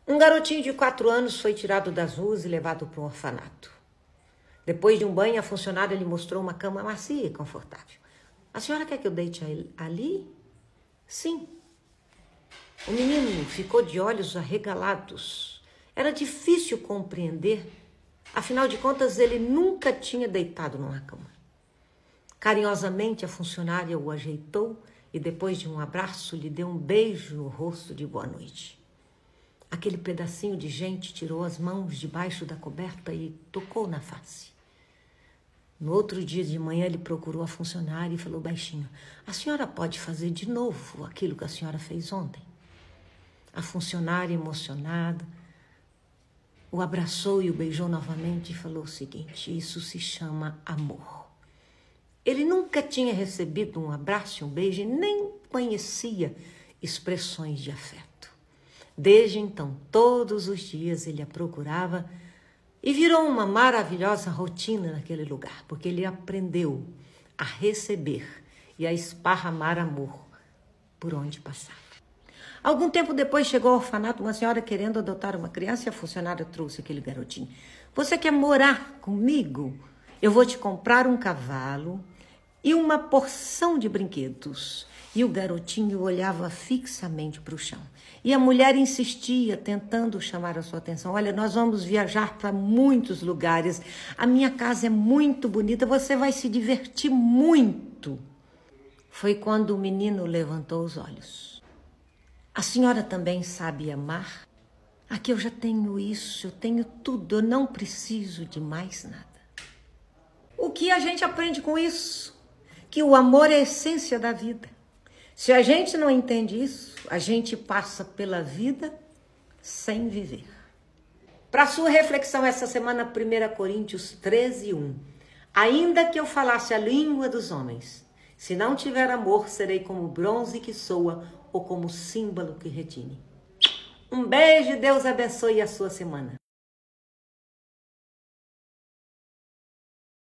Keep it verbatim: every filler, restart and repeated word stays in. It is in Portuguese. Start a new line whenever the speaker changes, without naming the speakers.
Um garotinho de quatro anos foi tirado das ruas e levado para um orfanato. Depois de um banho, a funcionária lhe mostrou uma cama macia e confortável. A senhora quer que eu deite ali? Sim. O menino ficou de olhos arregalados. Era difícil compreender. Afinal de contas, ele nunca tinha deitado numa cama. Carinhosamente, a funcionária o ajeitou e, depois de um abraço, lhe deu um beijo no rosto de boa noite. Aquele pedacinho de gente tirou as mãos debaixo da coberta e tocou na face. No outro dia de manhã, ele procurou a funcionária e falou baixinho: a senhora pode fazer de novo aquilo que a senhora fez ontem? A funcionária, emocionada, o abraçou e o beijou novamente e falou o seguinte: isso se chama amor. Ele nunca tinha recebido um abraço e um beijo e nem conhecia expressões de afeto. Desde então, todos os dias ele a procurava e virou uma maravilhosa rotina naquele lugar, porque ele aprendeu a receber e a esparramar amor por onde passava. Algum tempo depois chegou ao orfanato uma senhora querendo adotar uma criança e a funcionária trouxe aquele garotinho. Você quer morar comigo? Eu vou te comprar um cavalo e uma porção de brinquedos. E o garotinho olhava fixamente para o chão. E a mulher insistia, tentando chamar a sua atenção. Olha, nós vamos viajar para muitos lugares. A minha casa é muito bonita, você vai se divertir muito. Foi quando o menino levantou os olhos. A senhora também sabe amar? Aqui eu já tenho isso, eu tenho tudo, eu não preciso de mais nada. O que a gente aprende com isso? Que o amor é a essência da vida. Se a gente não entende isso, a gente passa pela vida sem viver. Para sua reflexão essa semana, primeira Coríntios treze, um. Ainda que eu falasse a língua dos homens, se não tiver amor, serei como bronze que soa ou como símbolo que retine. Um beijo e Deus abençoe a sua semana.